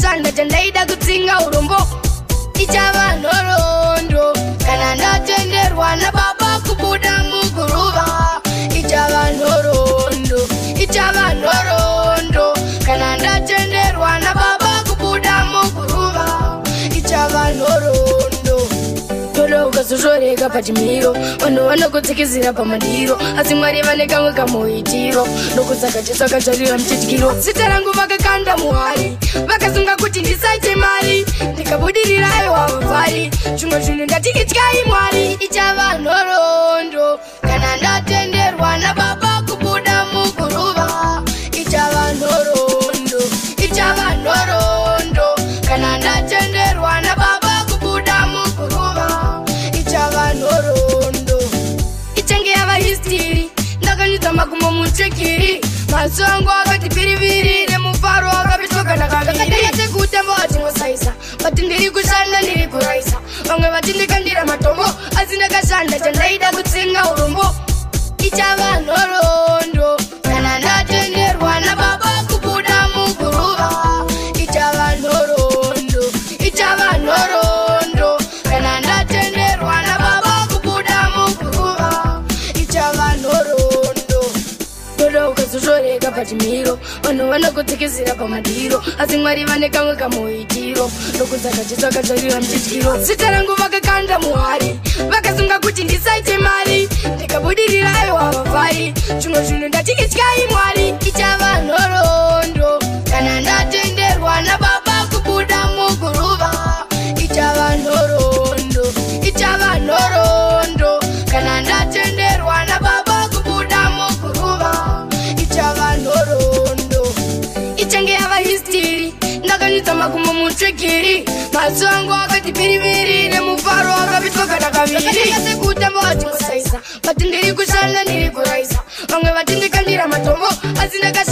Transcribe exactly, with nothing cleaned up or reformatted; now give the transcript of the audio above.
ndakashanda chandaida kutsinga urombo ichava nhoroondo kana ndatenderwa nababa kubuda muguruva ichava nhoroondo ichava nhoroondo kana ndatenderwa nababa kubuda muguruva ichava nhoroondo tolo ukazozvoreka pachimiro vanhu vanokutsikizira pamadiro asi mwari vane kamwe kamuitiro nokusaka jesu akatarira muchidyiro zita rangu vakakanda muhari vakasunga kuti ndisaite mari ndikabudirira aiwa vafari zvimwe zvinhu ndatiityai mwari ichava nhoroondo kana ndatenderwa nababa kubuda muguruva ichava nhoroondo ichava nhoroondo kana ndatenderwa nababa kubuda muguruva ichava nhoroondo ichange yava histiri ndakanyudza magumo muchekiri maso angu akati piriviri nemufaro akapetwa kana kaviri kutamba vatingosaisa vati ndiri kushanda ndiri kuraisa vamwe vati ndikandira matombo asi ndakashanda chandaida kutsinga urombo ichava nhoroondo kana ndatenderwa nababa kubuda muguruva ichava nhoroondo ichava nhoroondo kana ndatenderwa nababa kubuda muguruva ichava nhoroondo tolo ukazozvoreka pachimiro vanhu vanokutsikizira pamadiro asi mwari vane kamwe kamuitiro ndokusaka jesu akatarira muchidyiro zita rangu vakakanda muhari vakasunga kuti ndisaite mari ndikabudirira aiwa vafari zvimwe zvinhu ndatiityai mwari ichava nhoroondo kana ndatenderwa nababa kubuda muguruva ichava nhoroondo ichava nhoroondo kana ndatenderwa nababa kubuda muguruva ichava nhoroondo ichange yava histiri ndakanyudza magumo mutsvekiri maso angu akati piriviri nemufaro akapetwa kana kaviri kutamba vatingosaisa vati ndiri kushanda ndiri kuraisa vamwe vati ndikandira matombo asi ndaka